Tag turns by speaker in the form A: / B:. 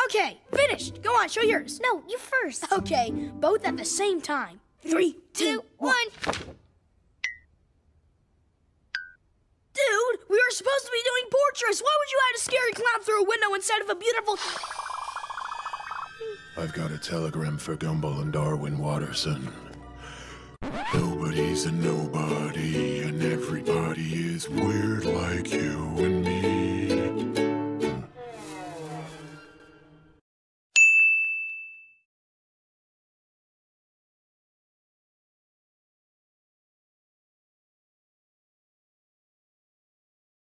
A: Okay, finished. Go on, show yours.
B: No, you first.
A: Okay, both at the same time. 3, 2, 1. Dude, we were supposed to be doing portraits. Why would you hide a scary clown through a window instead of a beautiful...
C: I've got a telegram for Gumball and Darwin Watterson. Nobody's a nobody, and everybody is weird like you and me.